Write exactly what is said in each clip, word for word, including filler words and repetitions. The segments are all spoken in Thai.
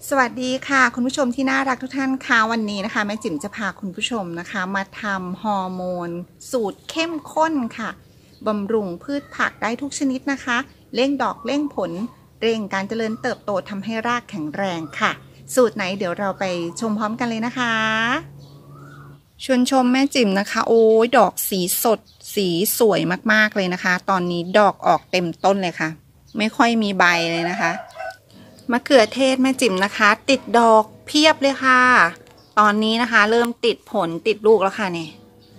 สวัสดีค่ะคุณผู้ชมที่น่ารักทุกท่านค่ะวันนี้นะคะแม่จิ๋มจะพาคุณผู้ชมนะคะมาทำฮอร์โมนสูตรเข้มข้นค่ะบำรุงพืชผักได้ทุกชนิดนะคะเร่งดอกเร่งผลเร่งการเจริญเติบโตทำให้รากแข็งแรงค่ะสูตรไหนเดี๋ยวเราไปชมพร้อมกันเลยนะคะชวนชมแม่จิ๋มนะคะโอ้ยดอกสีสดสีสวยมากๆเลยนะคะตอนนี้ดอกออกเต็มต้นเลยค่ะไม่ค่อยมีใบเลยนะคะมะเขือเทศแม่จิ๋มนะคะติดดอกเพียบเลยค่ะตอนนี้นะคะเริ่มติดผลติดลูกแล้วค่ะเนี่ย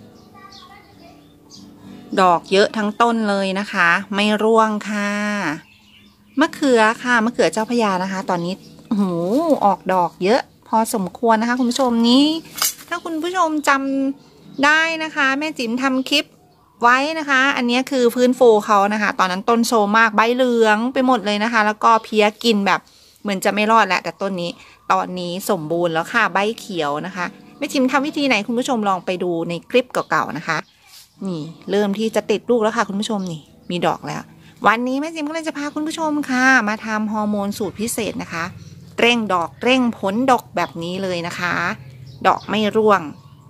ดอกเยอะทั้งต้นเลยนะคะไม่ร่วงค่ะมะเขือค่ะมะเขือเจ้าพระยานะคะตอนนี้โอ้โหออกดอกเยอะพอสมควรนะคะคุณผู้ชมนี้ถ้าคุณผู้ชมจำได้นะคะแม่จิ๋มทำคลิปไว้นะคะอันนี้คือฟื้นฟูเขานะคะตอนนั้นต้นโซมากใบเหลืองไปหมดเลยนะคะแล้วก็เพี้ยกินแบบเหมือนจะไม่รอดแล้วแต่ต้นนี้ตอนนี้สมบูรณ์แล้วค่ะใบเขียวนะคะแม่จิ๋มทำวิธีไหนคุณผู้ชมลองไปดูในคลิปเก่าๆนะคะนี่เริ่มที่จะติดลูกแล้วค่ะคุณผู้ชมนี่มีดอกแล้ววันนี้แม่จิ๋มก็เลยจะพาคุณผู้ชมค่ะมาทำฮอร์โมนสูตรพิเศษนะคะเร่งดอกเร่งผลดอกแบบนี้เลยนะคะดอกไม่ร่วง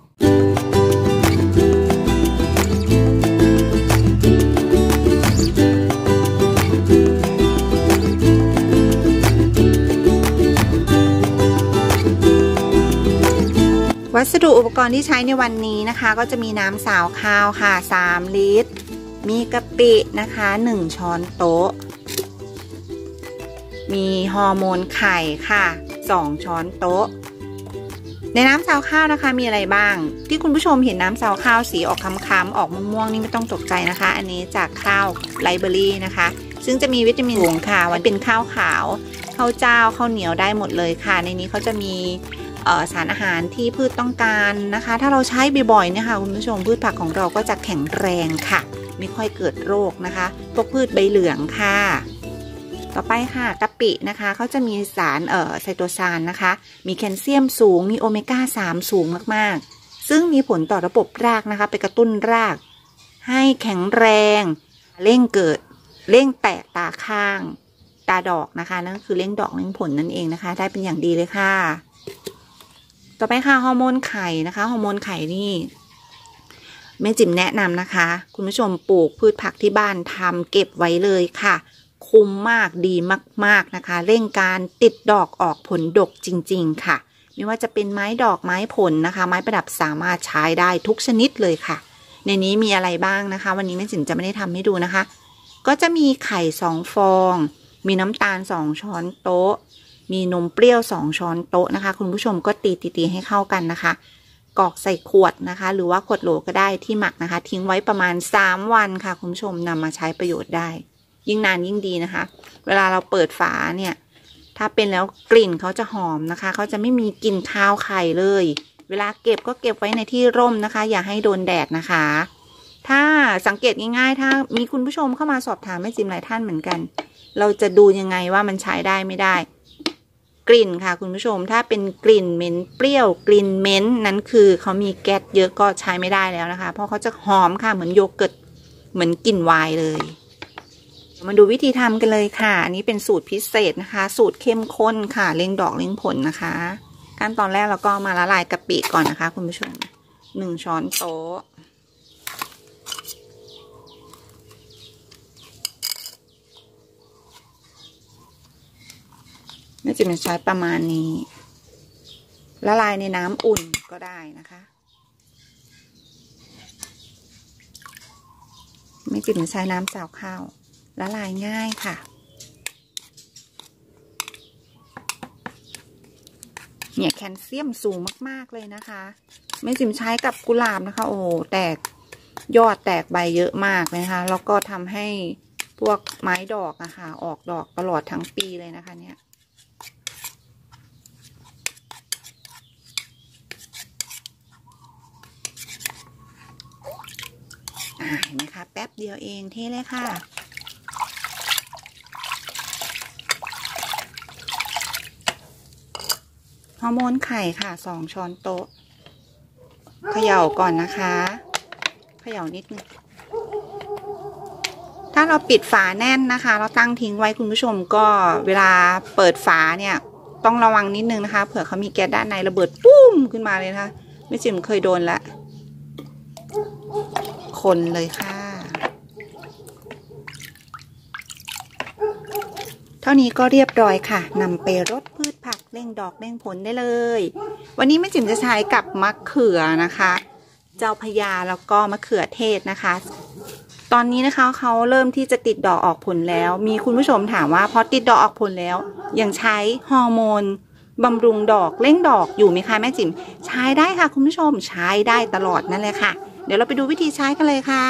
วัสดุอุปกรณ์ที่ใช้ในวันนี้นะคะก็จะมีน้ำสาวข้าวค่ะสามลิตรมีกะปินะคะหนึ่งช้อนโต๊ะมีฮอร์โมนไข่ค่ะสองช้อนโต๊ะในน้ำสาวข้าวนะคะมีอะไรบ้างที่คุณผู้ชมเห็นน้ำสาวข้าวสีออกค้ำๆออกม่วงๆนี่ไม่ต้องตกใจนะคะอันนี้จากข้าวไรเบอรี่นะคะซึ่งจะมีวิตามินสูงค่ะวันเป็นข้าวขาวข้าวเจ้าข้าวเหนียวได้หมดเลยค่ะในนี้เขาจะมีสารอาหารที่พืชต้องการนะคะถ้าเราใช้บ่อยๆเนี่ยค่ะคุณผู้ชมพืชผักของเราก็จะแข็งแรงค่ะไม่ค่อยเกิดโรคนะคะพวกพืชใบเหลืองค่ะต่อไปค่ะกะปินะคะเขาจะมีสารเอ่อไซโตซานนะคะมีแคลเซียมสูงมีโอเมก้าสามสูงมากๆซึ่งมีผลต่อระบบรากนะคะไปกระตุ้นรากให้แข็งแรงเร่งเกิดเร่งแตกตาข้างตาดอกนะคะนั่นคือเร่งดอกเร่งผลนั่นเองนะคะได้เป็นอย่างดีเลยค่ะต่อไปค่ะฮอร์โมนไข่นะคะฮอร์โมนไข่นี่แม่จิ๋มแนะนำนะคะคุณผู้ชมปลูกพืชผักที่บ้านทำเก็บไว้เลยค่ะคุ้มมากดีมากๆนะคะเร่งการติดดอกออกผลดกจริงๆค่ะไม่ว่าจะเป็นไม้ดอกไม้ผลนะคะไม้ประดับสามารถใช้ได้ทุกชนิดเลยค่ะในนี้มีอะไรบ้างนะคะวันนี้แม่จิ๋มจะไม่ได้ทำให้ดูนะคะก็จะมีไข่สองฟองมีน้ำตาลสองช้อนโต๊ะมีนมเปรี้ยวสองช้อนโต๊ะนะคะคุณผู้ชมก็ตีตีๆให้เข้ากันนะคะกรอกใส่ขวดนะคะหรือว่าขวดโหลก็ได้ที่หมักนะคะทิ้งไว้ประมาณสามวันค่ะคุณผู้ชมนำมาใช้ประโยชน์ได้ยิ่งนานยิ่งดีนะคะเวลาเราเปิดฝาเนี่ยถ้าเป็นแล้วกลิ่นเขาจะหอมนะคะเขาจะไม่มีกลิ่นคาวไข่เลยเวลาเก็บก็เก็บไว้ในที่ร่มนะคะอย่าให้โดนแดดนะคะถ้าสังเกตง่ายๆถ้ามีคุณผู้ชมเข้ามาสอบถามแม่จิ๋มหลายท่านเหมือนกันเราจะดูยังไงว่ามันใช้ได้ไม่ได้กลิ่นค่ะคุณผู้ชมถ้าเป็นกลิ่นเหม็นเปรี้ยวกลิ่นเหม็นนั้นคือเขามีแก๊สเยอะก็ใช้ไม่ได้แล้วนะคะเพราะเขาจะหอมค่ะเหมือนโยเกิร์ตเหมือนกลิ่นไวน์เลยมาดูวิธีทำกันเลยค่ะอันนี้เป็นสูตรพิเศษนะคะสูตรเข้มข้นค่ะเร่งดอกเร่งผลนะคะขั้นตอนแรกเราก็มาละลายกะปิก่อนนะคะคุณผู้ชมหนึ่งช้อนโต๊ะแม่จิ๋มจะใช้ประมาณนี้ละลายในน้ำอุ่นก็ได้นะคะแม่จิ๋มจะใช้น้ำสาวข้าวละลายง่ายค่ะเนี่ยแคลเซียมสูงมากๆเลยนะคะแม่จิ๋มใช้กับกุหลาบนะคะโอ้แตกยอดแตกใบเยอะมากเลยนะคะแล้วก็ทำให้พวกไม้ดอกนะคะออกดอกตลอดทั้งปีเลยนะคะเนี่ยเห็นไหมคะแป๊บเดียวเองเท่เลยค่ะฮอร์โมนไข่ค่ะสองช้อนโต๊ะเขย่าก่อนนะคะเขย่านิดนึงถ้าเราปิดฝาแน่นนะคะเราตั้งทิ้งไว้คุณผู้ชมก็เวลาเปิดฝาเนี่ยต้องระวังนิดนึงนะคะเผื่อเขามีแก๊สด้านในระเบิดปุ้มขึ้นมาเลยนะคะแม่จิ๋มเคยโดนละคนเลยค่ะเท่านี้ก็เรียบร้อยค่ะนำไปรดพืชผักเร่งดอกเร่งผลได้เลยวันนี้แม่จิ๋มจะใช้กับมะเขือนะคะเจ้าพญาแล้วก็มะเขือเทศนะคะตอนนี้นะคะเขาเริ่มที่จะติดดอกออกผลแล้วมีคุณผู้ชมถามว่าพอติดดอกออกผลแล้วยังใช้ฮอร์โมนบำรุงดอกเร่งดอกอยู่ไหมคะแม่จิ๋มใช้ได้ค่ะคุณผู้ชมใช้ได้ตลอดนั่นเลยค่ะเดี๋ยวเราไปดูวิธีใช้กันเลยค่ะ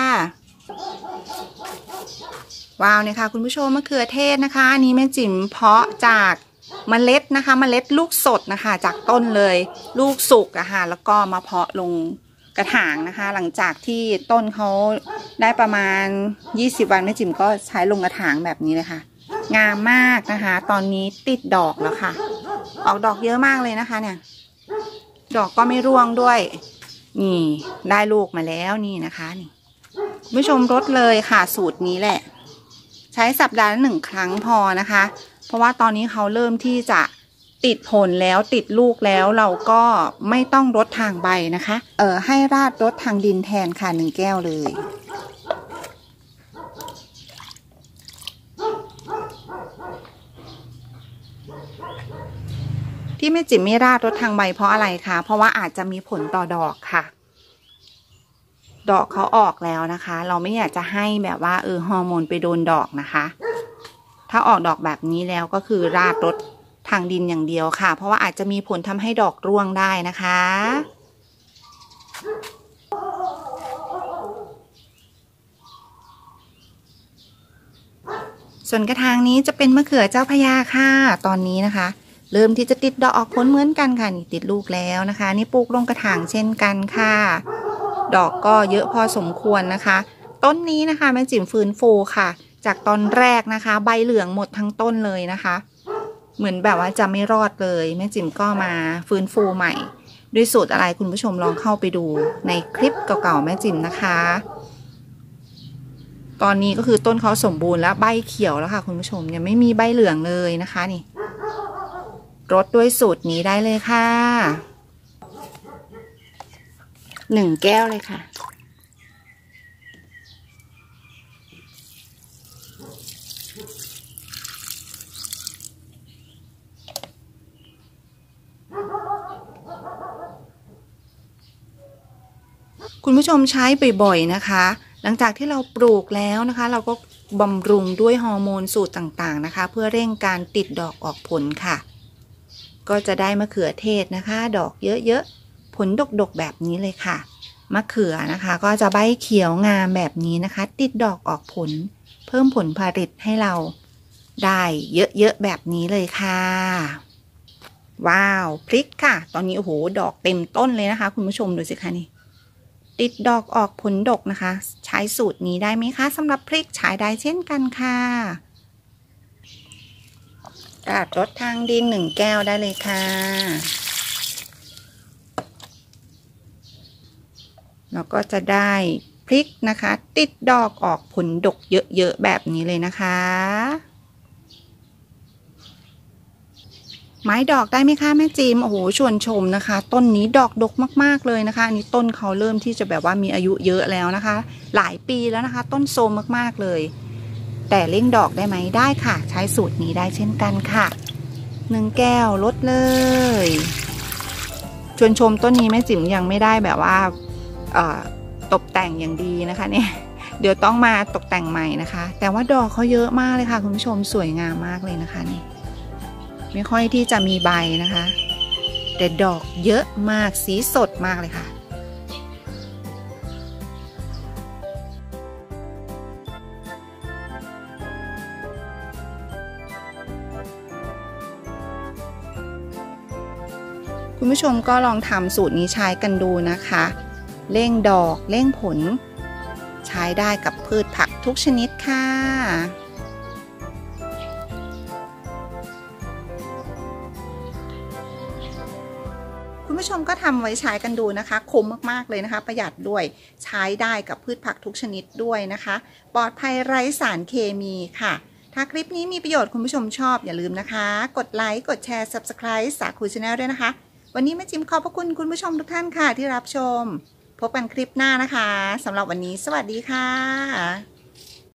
ว้าวเนี่ยค่ะคุณผู้ชมมะเขือเทศนะคะอันนี้แม่จิ๋มเพาะจากเมล็ดนะคะเมล็ดลูกสดนะคะจากต้นเลยลูกสุกอะค่ะแล้วก็มาเพาะลงกระถางนะคะหลังจากที่ต้นเขาได้ประมาณยี่สิบวันแม่จิ๋มก็ใช้ลงกระถางแบบนี้เลยค่ะงามมากนะคะตอนนี้ติดดอกแล้วค่ะออกดอกเยอะมากเลยนะคะเนี่ยดอกก็ไม่ร่วงด้วยนี่ได้ลูกมาแล้วนี่นะคะนี่คุณผู้ชมรดเลยค่ะสูตรนี้แหละใช้สัปดาห์ละหนึ่งครั้งพอนะคะเพราะว่าตอนนี้เขาเริ่มที่จะติดผลแล้วติดลูกแล้วเราก็ไม่ต้องรดทางใบนะคะเอ่อให้ราดรดทางดินแทนค่ะหนึ่งแก้วเลยที่แม่จิ๋มไม่ราดรดทางใบเพราะอะไรคะเพราะว่าอาจจะมีผลต่อดอกค่ะดอกเขาออกแล้วนะคะเราไม่อยากจะให้แบบว่าเออฮอร์โมนไปโดนดอกนะคะถ้าออกดอกแบบนี้แล้วก็คือราดรดทางดินอย่างเดียวค่ะเพราะว่าอาจจะมีผลทำให้ดอกร่วงได้นะคะส่วนกระถางนี้จะเป็นมะเขือเจ้าพญาค่ะตอนนี้นะคะเริ่มที่จะติดดอกออกผลเหมือนกันค่ะนี่ติดลูกแล้วนะคะนี่ปลูกลงกระถางเช่นกันค่ะดอกก็เยอะพอสมควรนะคะต้นนี้นะคะแม่จิ๋มฟื้นฟูค่ะจากตอนแรกนะคะใบเหลืองหมดทั้งต้นเลยนะคะเหมือนแบบว่าจะไม่รอดเลยแม่จิ๋มก็มาฟื้นฟูใหม่ด้วยสูตรอะไรคุณผู้ชมลองเข้าไปดูในคลิปเก่าๆแม่จิ๋มนะคะตอนนี้ก็คือต้นเขาสมบูรณ์แล้วใบเขียวแล้วค่ะคุณผู้ชมยังไม่มีใบเหลืองเลยนะคะนี่รดด้วยสูตรนี้ได้เลยค่ะหนึ่งแก้วเลยค่ะคุณผู้ชมใช้บ่อยๆนะคะหลังจากที่เราปลูกแล้วนะคะเราก็บำรุงด้วยฮอร์โมนสูตรต่างๆนะคะเพื่อเร่งการติดดอกออกผลค่ะก็จะได้มะเขือเทศนะคะดอกเยอะๆผลดกๆแบบนี้เลยค่ะมะเขือนะคะก็จะใบเขียวงามแบบนี้นะคะติดดอกออกผลเพิ่มผลผลิตให้เราได้เยอะๆแบบนี้เลยค่ะว้าวพริกค่ะตอนนี้โอ้โหดอกเต็มต้นเลยนะคะคุณผู้ชมดูสิคะนี่ติดดอกออกผลดกนะคะใช้สูตรนี้ได้ไหมคะสำหรับพริกใช้ได้เช่นกันค่ะราดรดทางดินหนึ่งแก้วได้เลยค่ะแล้วก็จะได้พริกนะคะติดดอกออกผลดกเยอะๆแบบนี้เลยนะคะไม้ดอกได้ไหมคะแม่จิ๋มโอ้โหชวนชมนะคะต้นนี้ดอกดกมากๆเลยนะคะอันนี้ต้นเขาเริ่มที่จะแบบว่ามีอายุเยอะแล้วนะคะหลายปีแล้วนะคะต้นโทรมมากๆเลยแต่เร่งดอกได้ไหมได้ค่ะใช้สูตรนี้ได้เช่นกันค่ะหนึ่งแก้วลดเลยชวนชมต้นนี้แม่จิ๋มยังไม่ได้แบบว่าตกแต่งอย่างดีนะคะเนี่ยเดี๋ยวต้องมาตกแต่งใหม่นะคะแต่ว่าดอกเขาเยอะมากเลยค่ะคุณผู้ชมสวยงามมากเลยนะคะนี่ไม่ค่อยที่จะมีใบนะคะแต่ดอกเยอะมากสีสดมากเลยค่ะคุณผู้ชมก็ลองทำสูตรนี้ใช้กันดูนะคะเร่งดอกเร่งผลใช้ได้กับพืชผักทุกชนิดค่ะคุณผู้ชมก็ทำไว้ใช้กันดูนะคะคุ้มมากๆเลยนะคะประหยัดด้วยใช้ได้กับพืชผักทุกชนิดด้วยนะคะปลอดภัยไร้สารเคมีค่ะถ้าคลิปนี้มีประโยชน์คุณผู้ชมชอบอย่าลืมนะคะกดไลค์กดแชร์ ซับสไครบ์ สาคูชาแนลด้วยนะคะวันนี้แม่จิ๋มขอบพระคุณคุณผู้ชมทุกท่านค่ะที่รับชมพบกันคลิปหน้านะคะสำหรับวันนี้สวัสดีค่ะ